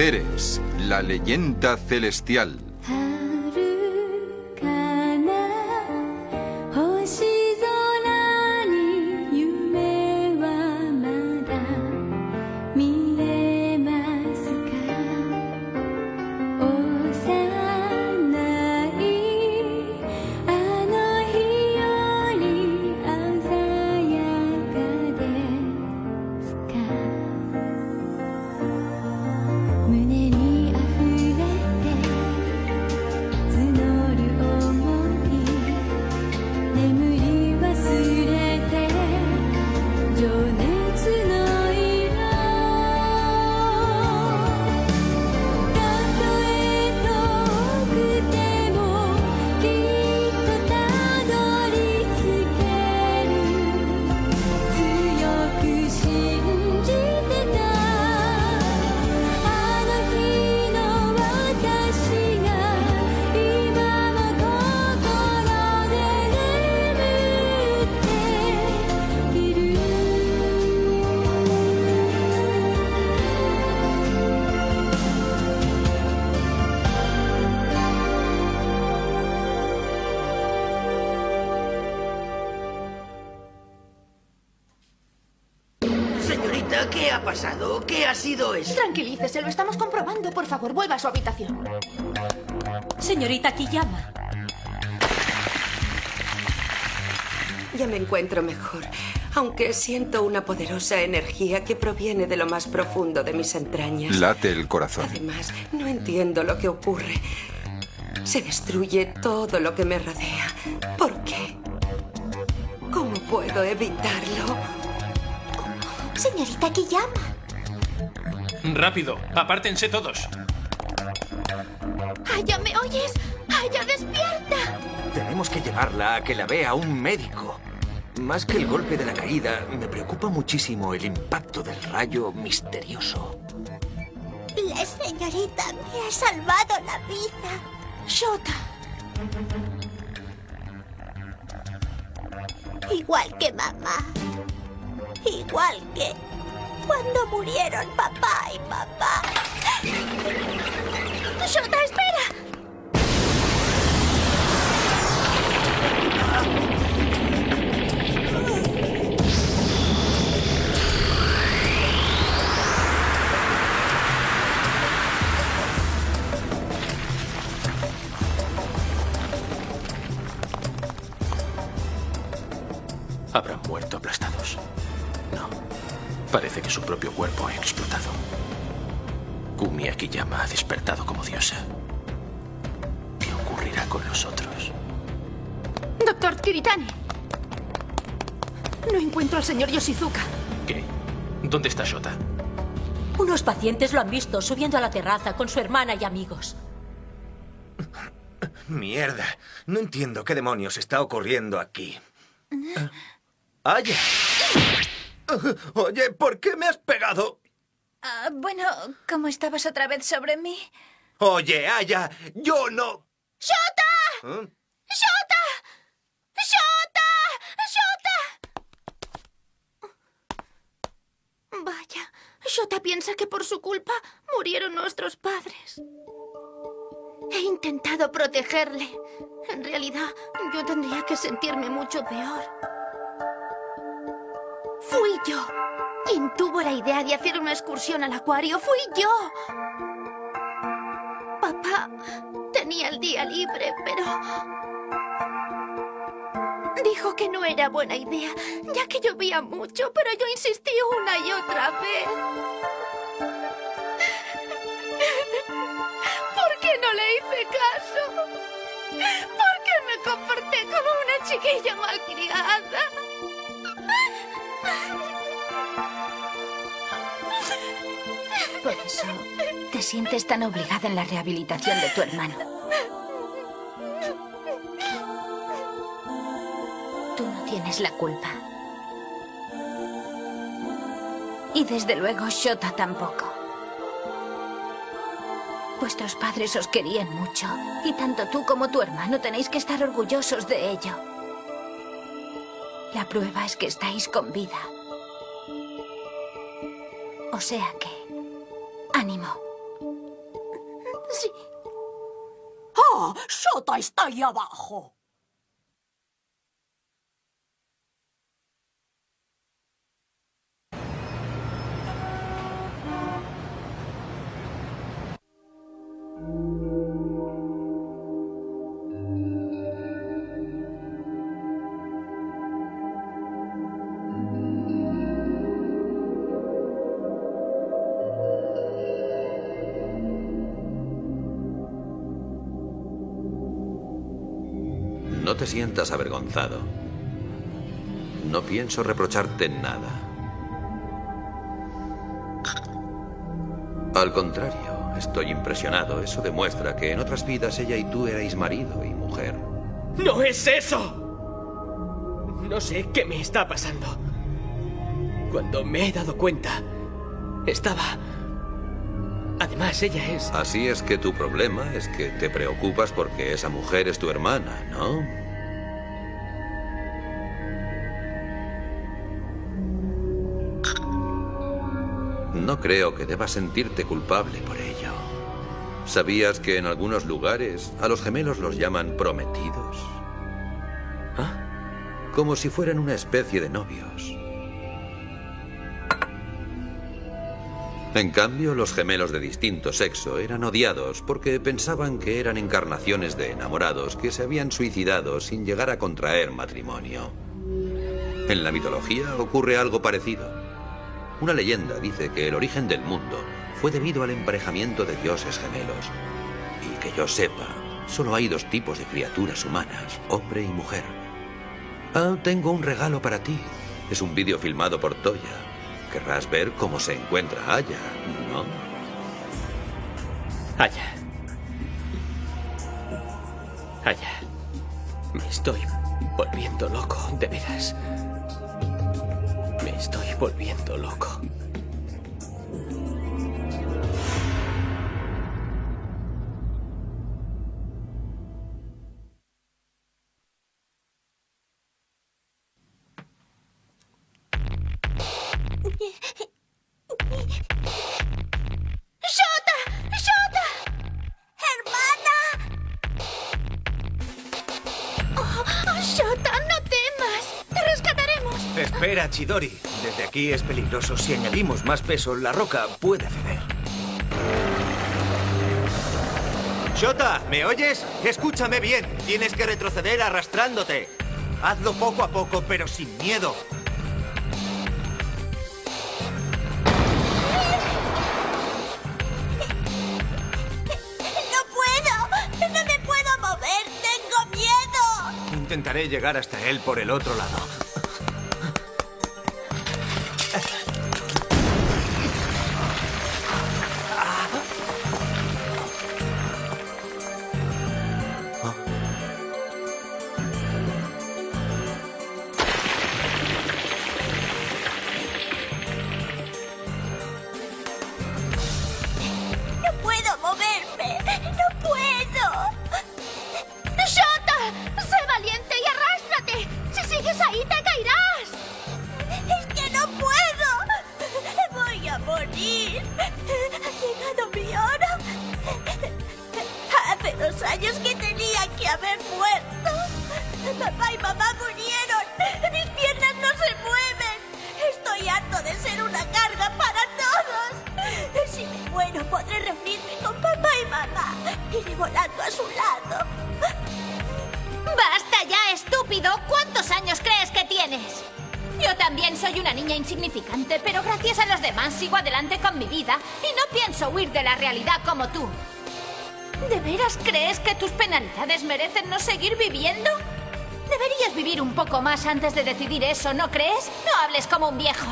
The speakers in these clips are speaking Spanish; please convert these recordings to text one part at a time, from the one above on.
Ceres, la leyenda celestial. ¿Qué ha pasado? ¿Qué ha sido eso? Tranquilícese, lo estamos comprobando. Por favor, vuelva a su habitación. Señorita Kiyama. Ya me encuentro mejor, aunque siento una poderosa energía que proviene de lo más profundo de mis entrañas. Late el corazón. Además, no entiendo lo que ocurre. Se destruye todo lo que me rodea. ¿Por qué? ¿Cómo puedo evitarlo? Señorita Kiyama. Rápido, apártense todos. ¡Aya, me oyes! ¡Aya, despierta! Tenemos que llevarla a que la vea un médico. Más que el golpe de la caída, me preocupa muchísimo el impacto del rayo misterioso. La señorita me ha salvado la vida. Shota. Igual que mamá. Igual que cuando murieron papá y mamá. ¡Shota, espera! Habrán muerto aplastados. No. Parece que su propio cuerpo ha explotado. Kumi Akiyama ha despertado como diosa. ¿Qué ocurrirá con los otros? Doctor Kiritani. No encuentro al señor Yoshizuka. ¿Qué? ¿Dónde está Shota? Unos pacientes lo han visto subiendo a la terraza con su hermana y amigos. Mierda. No entiendo qué demonios está ocurriendo aquí. ¡Aya! Oye, ¿por qué me has pegado? Bueno, como estabas otra vez sobre mí... Oye, Aya, yo no... ¡Shota! ¿Eh? ¡Shota! ¡Shota! ¡Shota! Vaya, Shota piensa que por su culpa murieron nuestros padres. He intentado protegerle. En realidad, yo tendría que sentirme mucho peor. Fui yo quien tuvo la idea de hacer una excursión al acuario. ¡Fui yo! Papá tenía el día libre, pero... dijo que no era buena idea, ya que llovía mucho, pero yo insistí una y otra vez. ¿Por qué no le hice caso? ¿Por qué me comporté como una chiquilla malcriada? Por eso te sientes tan obligada en la rehabilitación de tu hermano. Tú no tienes la culpa. Y desde luego Shota tampoco. Vuestros padres os querían mucho. Y tanto tú como tu hermano tenéis que estar orgullosos de ello. La prueba es que estáis con vida. O sea que... ánimo. ¡Mamá! ¡Shota está ahí abajo! No te sientas avergonzado. No pienso reprocharte nada. Al contrario, estoy impresionado. Eso demuestra que en otras vidas ella y tú erais marido y mujer. ¡No es eso! No sé qué me está pasando. Cuando me he dado cuenta, estaba... Además, ella es... Así es que tu problema es que te preocupas porque esa mujer es tu hermana, ¿no? No creo que debas sentirte culpable por ello. ¿Sabías que en algunos lugares a los gemelos los llaman prometidos? ¿Ah? Como si fueran una especie de novios. En cambio, los gemelos de distinto sexo eran odiados porque pensaban que eran encarnaciones de enamorados que se habían suicidado sin llegar a contraer matrimonio. En la mitología ocurre algo parecido. Una leyenda dice que el origen del mundo fue debido al emparejamiento de dioses gemelos. Y que yo sepa, solo hay dos tipos de criaturas humanas, hombre y mujer. Ah, tengo un regalo para ti. Es un vídeo filmado por Toya. Querrás ver cómo se encuentra Aya, ¿no? Aya. Aya. Me estoy volviendo loco, de veras. Me estoy volviendo loco. ¡Shota! ¡Shota! ¡Hermana! Oh, Shota, no temas. Te rescataremos. Espera, Chidori. Desde aquí es peligroso. Si añadimos más peso, la roca puede ceder. Shota, ¿me oyes? Escúchame bien. Tienes que retroceder arrastrándote. Hazlo poco a poco, pero sin miedo. Intentaré llegar hasta él por el otro lado. No puedo moverme. No puedo. ¡Shota! ¡Sé valiente y arrástrate! ¡Si sigues ahí, te caerás! ¡Es que no puedo! ¡Voy a morir! ¿Ha llegado mi hora? Hace 2 años que tenía que haber muerto. Papá y mamá murieron. Mis piernas no se mueven. Estoy harto de ser una carga para todos. Si me muero, podré reunirme con papá y mamá. Iré volando a su lado. ¡Basta ya, estúpido! ¿Cuántos años crees que tienes? Yo también soy una niña insignificante, pero gracias a los demás sigo adelante con mi vida y no pienso huir de la realidad como tú. ¿De veras crees que tus penalidades merecen no seguir viviendo? Deberías vivir un poco más antes de decidir eso, ¿no crees? No hables como un viejo.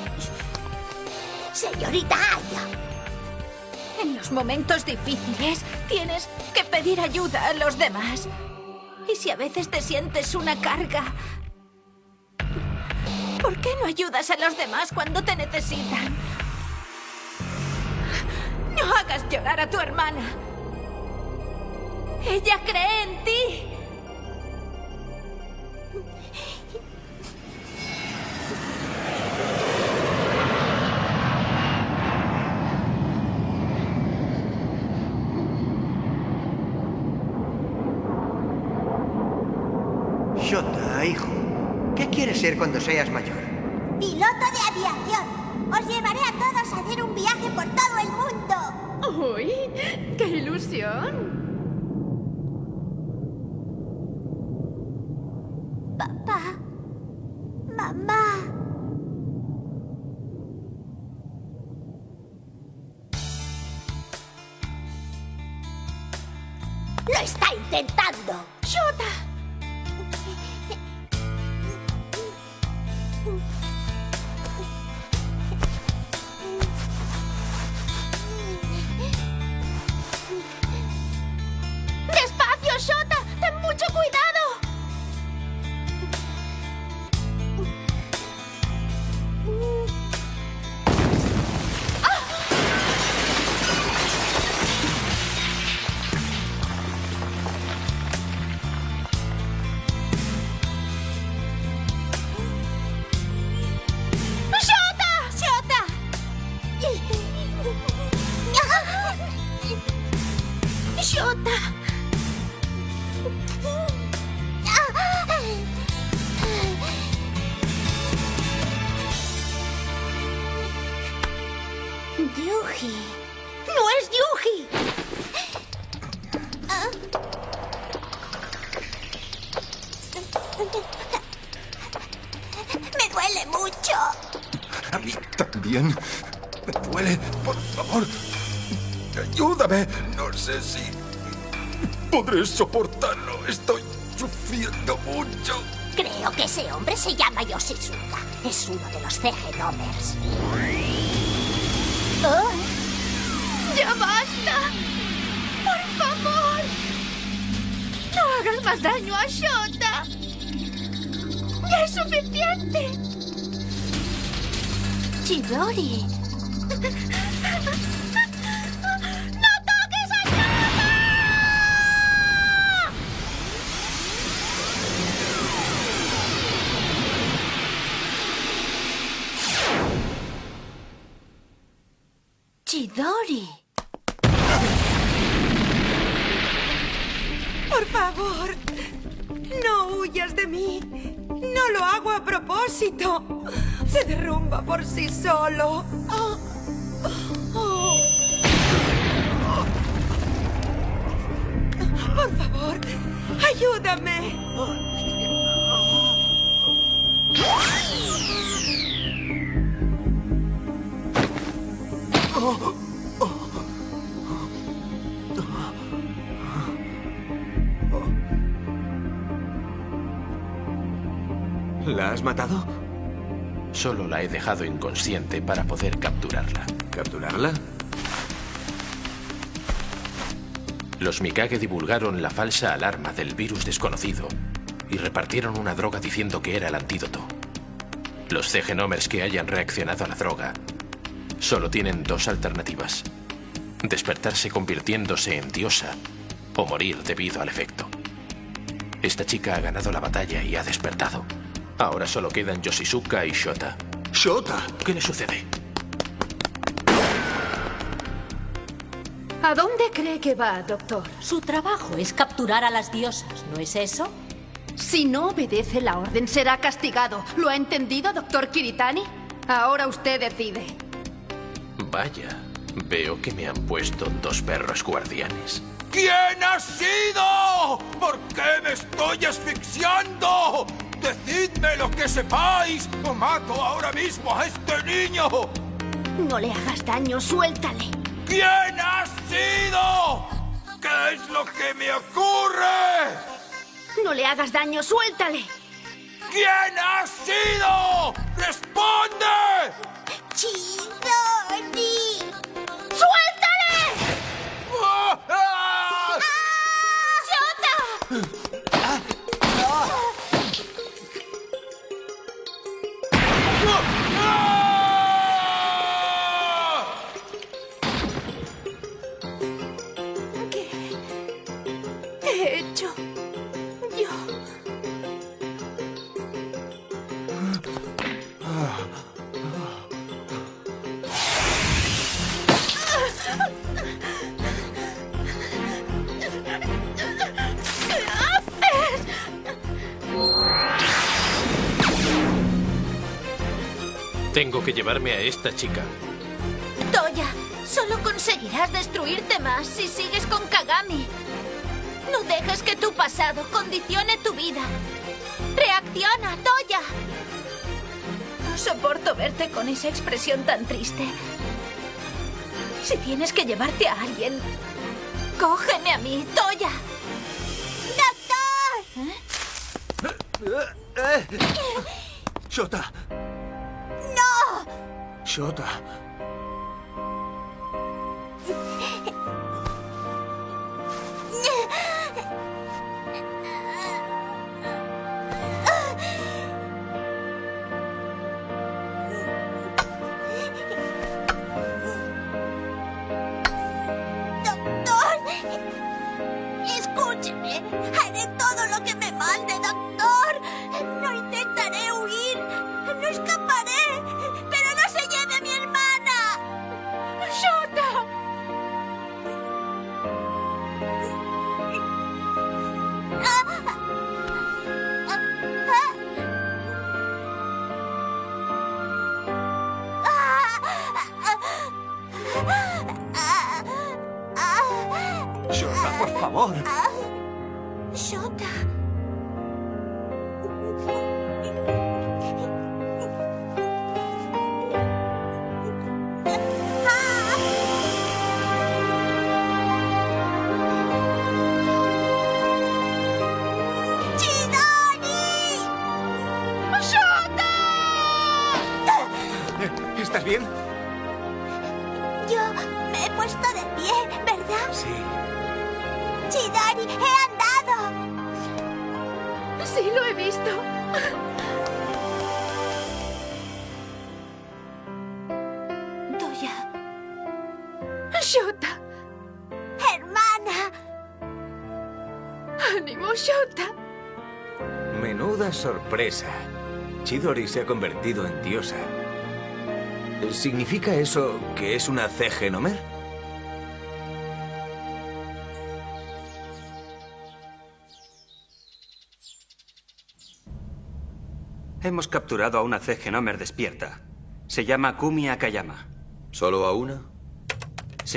Señorita Aya. En los momentos difíciles tienes que pedir ayuda a los demás. Y si a veces te sientes una carga, ¿por qué no ayudas a los demás cuando te necesitan? No hagas llorar a tu hermana. Ella cree en ti. ser cuando seas mayor? Piloto de aviación. Os llevaré a todos a hacer un viaje por todo el mundo. ¡Uy! ¡Qué ilusión! Papá. Mamá. ¡Lo está intentando! ¡Shota! ¡Despacio, Shota! ¡Ten mucho cuidado! ¡Shota! Yuji. ¡No es Yuji! Me duele mucho. A mí también. Me duele. Por favor. Ayúdame. No sé si podré soportarlo. Estoy sufriendo mucho. Creo que ese hombre se llama Yoshisuka. Es uno de los CG-Nomers. Oh. ¡Ya basta! ¡Por favor! ¡No hagas más daño a Shota! ¡Ya es suficiente! Chidori. ¡No toques a Shota! Chidori. Por favor, no huyas de mí. No lo hago a propósito. Se derrumba por sí solo. Oh. Oh. Por favor, ayúdame. ¿La has matado? Solo la he dejado inconsciente para poder capturarla. ¿Capturarla? Los Mikage divulgaron la falsa alarma del virus desconocido y repartieron una droga diciendo que era el antídoto. Los CG-Nomers que hayan reaccionado a la droga solo tienen dos alternativas: despertarse convirtiéndose en diosa o morir debido al efecto. Esta chica ha ganado la batalla y ha despertado. Ahora solo quedan Yoshisuka y Shota. ¡Shota! ¿Qué le sucede? ¿A dónde cree que va, doctor? Su trabajo es capturar a las diosas, ¿no es eso? Si no obedece la orden, será castigado. ¿Lo ha entendido, doctor Kiritani? Ahora usted decide. Vaya, veo que me han puesto dos perros guardianes. ¿Quién ha sido? ¿Por qué me estoy asfixiando? ¡Decidme lo que sepáis o mato ahora mismo a este niño! No le hagas daño, suéltale. ¿Quién ha sido? ¿Qué es lo que me ocurre? No le hagas daño, suéltale. ¿Quién ha sido? ¡Responde! Chidori. ¡Suéltale! ¡Ah! ¡Ah! ¡Shota! ¿Qué he hecho yo? Tengo que llevarme a esta chica. Toya, solo conseguirás destruirte más si sigues con Kagami. No dejes que tu pasado condicione tu vida. ¡Reacciona, Toya! No soporto verte con esa expresión tan triste. Si tienes que llevarte a alguien, cógeme a mí, Toya. ¡Doctor! ¡Shota! ¡No! ¡Shota! Escúcheme, haré todo lo que me mande, doctor. No intentaré huir, no escaparé, pero no se lleve a mi hermana. ¡Shota! Shota, por favor. Shota. ¿Estás bien? Yo me he puesto de pie, ¿verdad? Sí. Chidori, he andado. Sí, lo he visto. Toya. Shota. Hermana. Ánimo, Shota. Menuda sorpresa. Chidori se ha convertido en diosa. ¿Significa eso que es una C-Genomer? Hemos capturado a una C-Genomer despierta. Se llama Kumi Akayama. ¿Solo a una? Sí.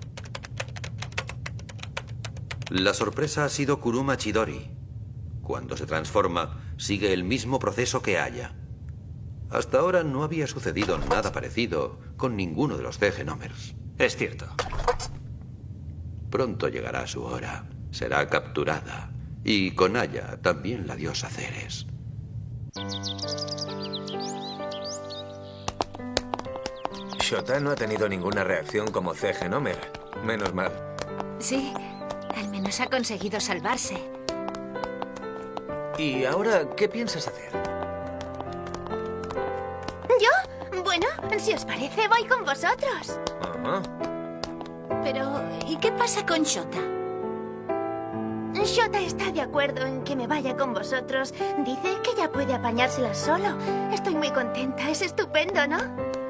La sorpresa ha sido Kuruma Chidori. Cuando se transforma, sigue el mismo proceso que Aya. Hasta ahora no había sucedido nada parecido con ninguno de los C-Genomers. Es cierto. Pronto llegará su hora. Será capturada. Y con Aya también la diosa Ceres. Shota no ha tenido ninguna reacción como C-Genomer. Menos mal. Sí, al menos ha conseguido salvarse. ¿Y ahora qué piensas hacer? ¿Yo? Bueno, si os parece, voy con vosotros. Ajá. Pero, ¿y qué pasa con Shota? Shota está de acuerdo en que me vaya con vosotros. Dice que ya puede apañárselas solo. Estoy muy contenta. Es estupendo, ¿no?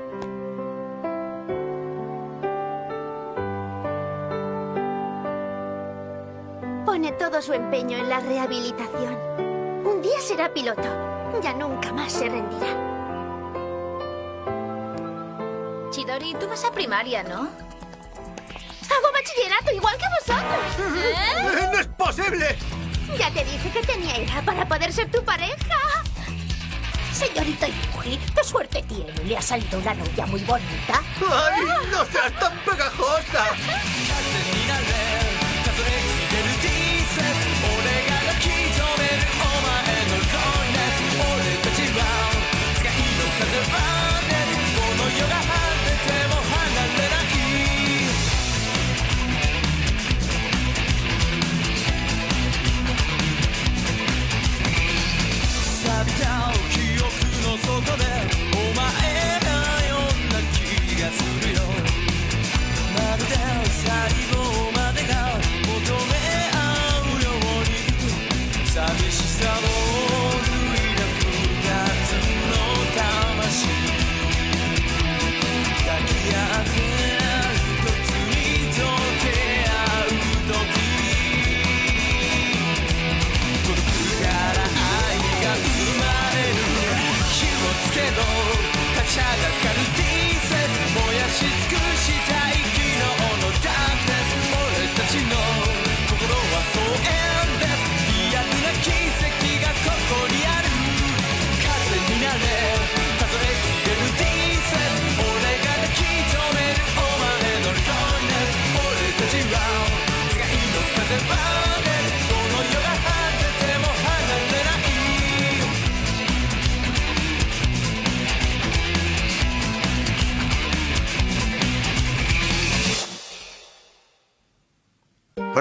Pone todo su empeño en la rehabilitación. Un día será piloto. Ya nunca más se rendirá. Chidori, tú vas a primaria, ¿no? Hago bachillerato igual que vosotros. ¿Eh? ¡No es posible! Ya te dije que tenía hija para poder ser tu pareja. Señorita Yuji, ¿qué suerte tiene? ¿Le ha salido una novia muy bonita? ¡Ay, no seas tan pegajosa! Now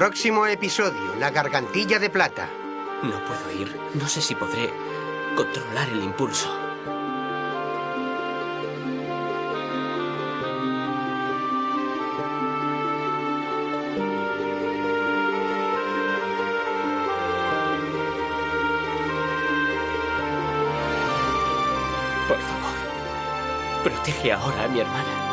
Próximo episodio, la gargantilla de plata. No puedo ir. No sé si podré controlar el impulso. Por favor, protege ahora a mi hermana.